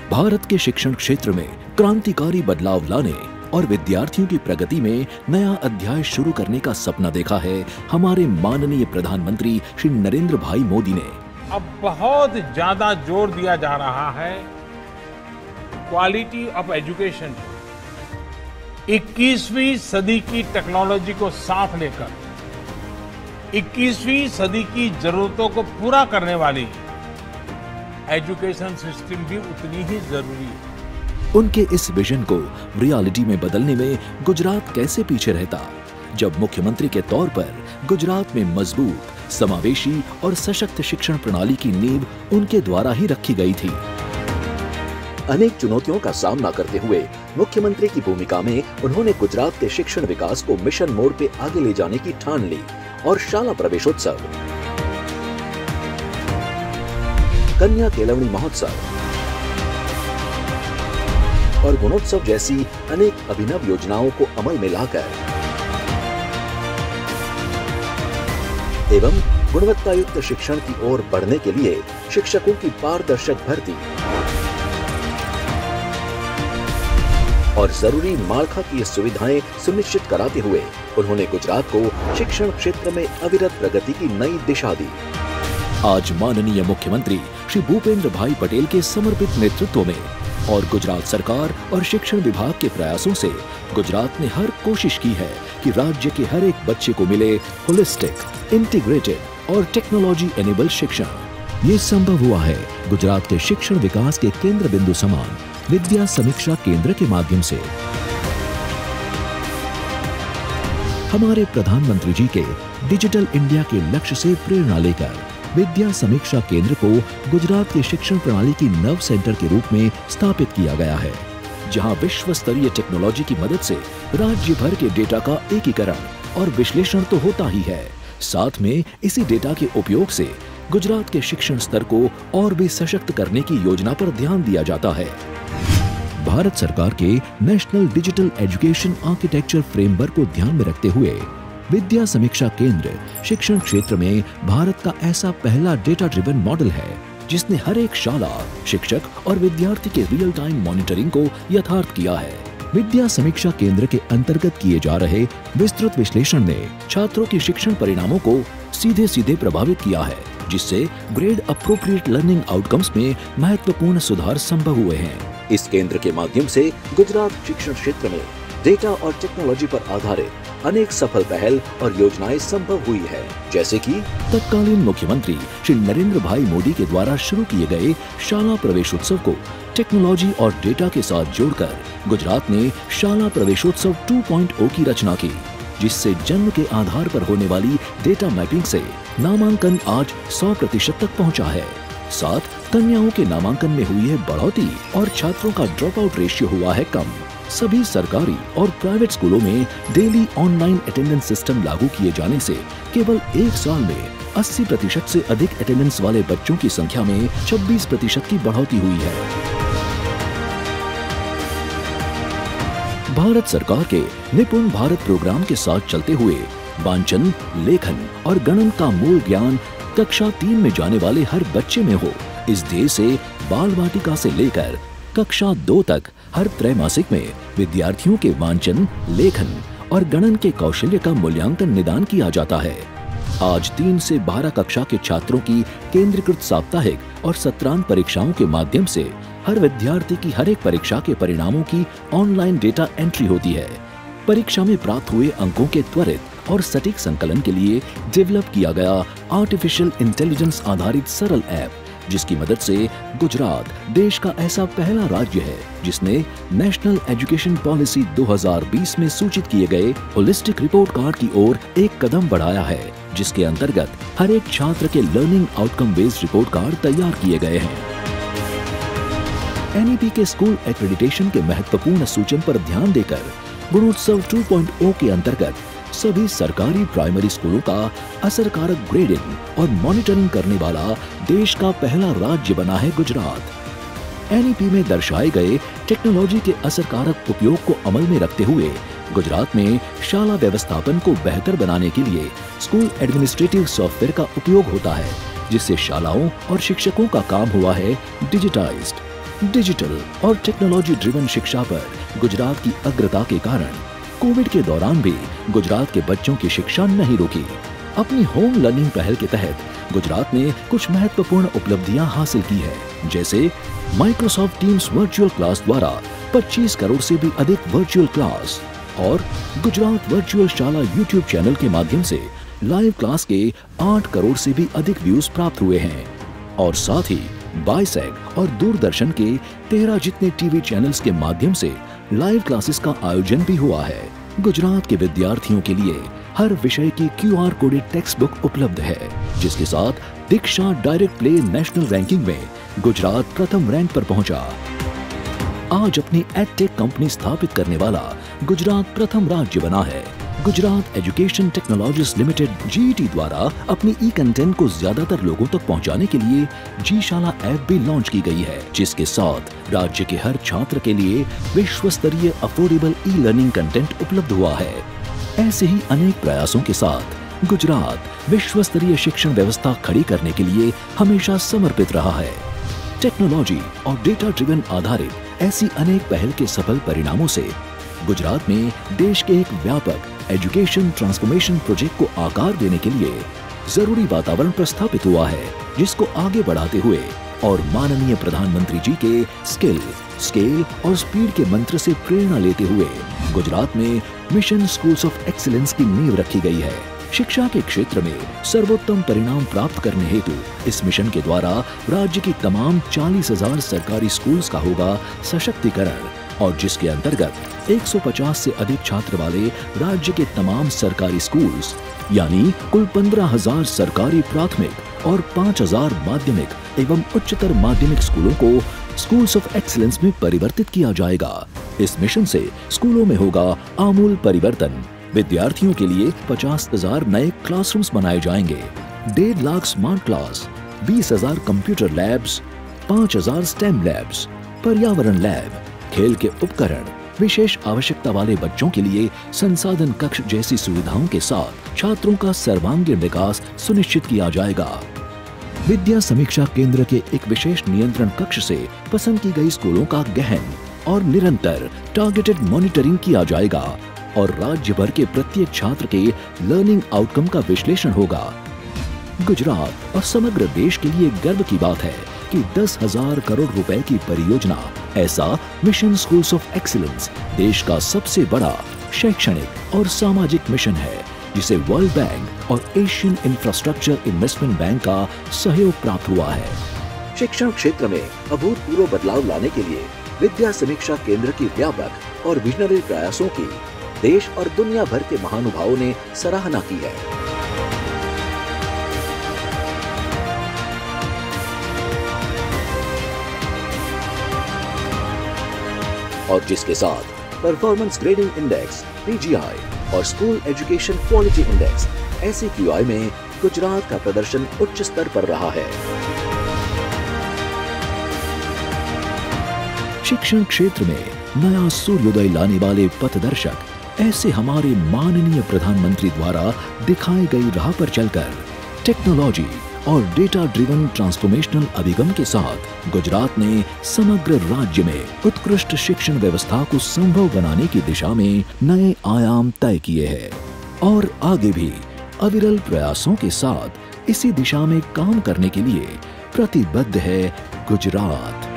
भारत के शिक्षण क्षेत्र में क्रांतिकारी बदलाव लाने और विद्यार्थियों की प्रगति में नया अध्याय शुरू करने का सपना देखा है हमारे माननीय प्रधानमंत्री श्री नरेंद्र भाई मोदी ने। अब बहुत ज्यादा जोर दिया जा रहा है क्वालिटी ऑफ एजुकेशन। 21वीं सदी की टेक्नोलॉजी को साथ लेकर 21वीं सदी की जरूरतों को पूरा करने वाली एजुकेशन सिस्टम भी उतनी ही जरूरी है। उनके इस विजन को रियलिटी में बदलने में गुजरात कैसे पीछे रहता, जब मुख्यमंत्री के तौर पर गुजरात में मजबूत, समावेशी और सशक्त शिक्षण प्रणाली की नींव उनके द्वारा ही रखी गई थी। अनेक चुनौतियों का सामना करते हुए मुख्यमंत्री की भूमिका में उन्होंने गुजरात के शिक्षण विकास को मिशन मोड पे आगे ले जाने की ठान ली और शाला प्रवेशोत्सव, कन्या केलवनी महोत्सव और गुणोत्सव जैसी अनेक अभिनव योजनाओं को अमल में लाकर एवं गुणवत्तायुक्त शिक्षण की ओर बढ़ने के लिए शिक्षकों की पारदर्शक भर्ती और जरूरी माળખાકીય सुविधाएं सुनिश्चित कराते हुए उन्होंने गुजरात को शिक्षण क्षेत्र में अविरत प्रगति की नई दिशा दी। आज माननीय मुख्यमंत्री श्री भूपेंद्र भाई पटेल के समर्पित नेतृत्व में और गुजरात सरकार और शिक्षण विभाग के प्रयासों से गुजरात ने हर कोशिश की है कि राज्य के हर एक बच्चे को मिले होलिस्टिक, इंटीग्रेटेड और टेक्नोलॉजी एनेबल शिक्षण। ये संभव हुआ है गुजरात के शिक्षण विकास के केंद्र बिंदु समान विद्या समीक्षा केंद्र के माध्यम से। हमारे प्रधानमंत्री जी के डिजिटल इंडिया के लक्ष्य से प्रेरणा लेकर विद्या समीक्षा केंद्र को गुजरात के शिक्षण प्रणाली की नव सेंटर के रूप में स्थापित किया गया है, जहां विश्व स्तरीय टेक्नोलॉजी की मदद से राज्य भर के डेटा का एकीकरण और विश्लेषण तो होता ही है, साथ में इसी डेटा के उपयोग से गुजरात के शिक्षण स्तर को और भी सशक्त करने की योजना पर ध्यान दिया जाता है। भारत सरकार के national digital education architecture framework को ध्यान में रखते हुए विद्या समीक्षा केंद्र शिक्षण क्षेत्र में भारत का ऐसा पहला डेटा ड्रिवन मॉडल है जिसने हर एक शाला, शिक्षक और विद्यार्थी के रियल टाइम मॉनिटरिंग को यथार्थ किया है। विद्या समीक्षा केंद्र के अंतर्गत किए जा रहे विस्तृत विश्लेषण ने छात्रों के शिक्षण परिणामों को सीधे सीधे प्रभावित किया है, जिससे ग्रेड अप्रोप्रिएट लर्निंग आउटकम्स में महत्वपूर्ण सुधार संभव हुए हैं। इस केंद्र के माध्यम से गुजरात शिक्षण क्षेत्र में डेटा और टेक्नोलॉजी पर आधारित अनेक सफल पहल और योजनाएं संभव हुई है, जैसे कि तत्कालीन मुख्यमंत्री श्री नरेंद्र भाई मोदी के द्वारा शुरू किए गए शाला प्रवेशोत्सव को टेक्नोलॉजी और डेटा के साथ जोड़कर गुजरात ने शाला प्रवेशोत्सव 2.0 की रचना की, जिससे जन्म के आधार पर होने वाली डेटा मैपिंग से नामांकन आज 100% तक पहुंचा है। साथ कन्याओं के नामांकन में हुई है बढ़ोतरी और छात्रों का ड्रॉप आउट रेशियो हुआ है कम। सभी सरकारी और प्राइवेट स्कूलों में डेली ऑनलाइन अटेंडेंस सिस्टम लागू किए जाने से केवल एक साल में 80% से अधिक अटेंडेंस वाले बच्चों की संख्या में 26% की बढ़ोतरी हुई है। भारत सरकार के निपुण भारत प्रोग्राम के साथ चलते हुए वांचन, लेखन और गणन का मूल ज्ञान कक्षा 3 में जाने वाले हर बच्चे में हो, इस ध्येय से बाल वाटिका से लेकर कक्षा 2 तक हर त्रैमासिक में विद्यार्थियों के वांचन, लेखन और गणन के कौशल्य का मूल्यांकन निदान किया जाता है। आज 3 से 12 कक्षा के छात्रों की केंद्रीकृत साप्ताहिक और सत्रांत परीक्षाओं के माध्यम से हर विद्यार्थी की हर एक परीक्षा के परिणामों की ऑनलाइन डेटा एंट्री होती है। परीक्षा में प्राप्त हुए अंकों के त्वरित और सटीक संकलन के लिए डेवलप किया गया आर्टिफिशियल इंटेलिजेंस आधारित सरल ऐप, जिसकी मदद से गुजरात देश का ऐसा पहला राज्य है जिसने नेशनल एजुकेशन पॉलिसी 2020 में सूचित किए गए होलिस्टिक रिपोर्ट कार्ड की ओर एक कदम बढ़ाया है, जिसके अंतर्गत हर एक छात्र के learning outcome based report card तैयार किए गए हैं। एनईपी के स्कूल एक्रेडिटेशन के महत्वपूर्ण सूचन पर ध्यान देकर गुणोत्सव 2.0 के अंतर्गत सभी सरकारी प्राइमरी स्कूलों का असरकारक ग्रेडिंग और मॉनिटरिंग करने वाला देश का पहला राज्य बना है गुजरात। एनईपी में दर्शाए गए टेक्नोलॉजी के असरकारक उपयोग को अमल में रखते हुए गुजरात में शाला व्यवस्थापन को बेहतर बनाने के लिए स्कूल एडमिनिस्ट्रेटिव सॉफ्टवेयर का उपयोग होता है, जिससे शालाओं और शिक्षकों का काम हुआ है डिजिटाइज्ड। डिजिटल और टेक्नोलॉजी ड्रिवन शिक्षा पर गुजरात की अग्रता के कारण कोविड के दौरान भी गुजरात के बच्चों की शिक्षा नहीं रुकी। अपनी होम लर्निंग पहल के तहत गुजरात ने कुछ महत्वपूर्ण उपलब्धियां हासिल की है, जैसे माइक्रोसॉफ्ट टीम्स वर्चुअल क्लास द्वारा 25 करोड़ से भी अधिक वर्चुअल क्लास और Gujarat virtual Shala YouTube channel के माध्यम से लाइव क्लास के 8 करोड़ से भी अधिक व्यूज प्राप्त हुए हैं। और साथ ही बाइसेक और दूरदर्शन के 13 जितने टीवी चैनल्स के माध्यम से लाइव क्लासेस का आयोजन भी हुआ है। गुजरात के विद्यार्थियों के लिए हर विषय की QR कोडेड टेक्स्ट बुक उपलब्ध है, जिसके साथ Diksha direct play national ranking में गुजरात प्रथम रैंक पर पहुंचा। आज अपनी एडटेक कंपनी स्थापित करने वाला गुजरात प्रथम राज्य बना है। Gujarat education technologies limited GET द्वारा अपनी कंटेंट को ज्यादातर लोगों तक पहुंचाने के लिए जी-शाला ऐप भी लॉन्च की गई है, जिसके साथ राज्य के हर छात्र के लिए विश्व स्तरीय अफोर्डेबल लर्निंग कंटेंट उपलब्ध हुआ है। ऐसे ही अनेक प्रयासों के साथ गुजरात विश्व स्तरीय शिक्षण व्यवस्था खड़ी करने के लिए हमेशा समर्पित रहा है। टेक्नोलॉजी और डेटा ड्रिवन आधारित ऐसी अनेक पहल के सफल परिणामों से गुजरात में देश के एक व्यापक एजुकेशन ट्रांसफॉर्मेशन प्रोजेक्ट को आकार देने के लिए जरूरी वातावरण प्रस्थापित हुआ है, जिसको आगे बढ़ाते हुए और माननीय प्रधानमंत्री जी के स्किल, स्केल और स्पीड के मंत्र से प्रेरणा लेते हुए गुजरात में मिशन स्कूल्स ऑफ एक्सीलेंस की नींव रखी गई है। शिक्षा के क्षेत्र में सर्वोत्तम परिणाम प्राप्त करने हेतु इस मिशन के द्वारा राज्य की तमाम 40,000 सरकारी स्कूल्स का होगा सशक्तिकरण, और जिसके अंतर्गत 150 से अधिक छात्र वाले राज्य के तमाम सरकारी स्कूल्स यानी कुल 15,000 सरकारी प्राथमिक और 5,000 माध्यमिक एवं उच्चतर माध्यमिक स्कूलों को स्कूल्स ऑफ एक्सीलेंस में परिवर्तित किया जाएगा। इस मिशन से स्कूलों में होगा आमूल परिवर्तन। विद्यार्थियों के लिए 50,000 नए क्लासरूम्स बनाए जाएंगे, 1.5 lakh smart class, 20,000 computer labs, 5,000 STEM labs, पर्यावरण लैब, खेल के उपकरण, विशेष आवश्यकता वाले बच्चों के लिए संसाधन कक्ष जैसी सुविधाओं के साथ छात्रों का सर्वांगीण विकास सुनिश्चित किया जाएगा। विद्या समीक्षा केंद्र के एक विशेष नियंत्रण कक्ष से पसंद की गई स्कूलों का गहन और निरंतर टारगेटेड मॉनिटरिंग किया जाएगा और राज्य भर के प्रत्येक छात्र के लर्निंग आउटकम का विश्लेषण होगा। गुजरात और समग्र देश के लिए गर्व की बात है कि 10,000 करोड़ रुपए की परियोजना ऐसा मिशन स्कूल्स ऑफ एक्सीलेंस देश का सबसे बड़ा शैक्षणिक और सामाजिक मिशन है, जिसे वर्ल्ड बैंक और एशियन इंफ्रास्ट्रक्चर इन्वेस्टमेंट बैंक का सहयोग प्राप्त हुआ है। शिक्षण क्षेत्र में अभूतपूर्व बदलाव लाने के लिए विद्या समीक्षा केंद्र की व्यापक और विजनरी प्रयासों की देश और दुनिया भर के महानुभावों ने सराहना की है। और जिसके साथ परफॉर्मेंस ग्रेडिंग इंडेक्स PGI और school education quality index SEQI में गुजरात का प्रदर्शन उच्च स्तर पर रहा है। शिक्षण क्षेत्र में नया सूर्योदय लाने वाले पथदर्शक ऐसे हमारे माननीय प्रधानमंत्री द्वारा दिखाई गई राह पर चलकर टेक्नोलॉजी और डेटा ड्रिवन ट्रांसफॉर्मेशनल अभिगम के साथ गुजरात ने समग्र राज्य में उत्कृष्ट शिक्षण व्यवस्था को संभव बनाने की दिशा में नए आयाम तय किए हैं और आगे भी अविरल प्रयासों के साथ इसी दिशा में काम करने के लिए प्रतिबद्ध है गुजरात।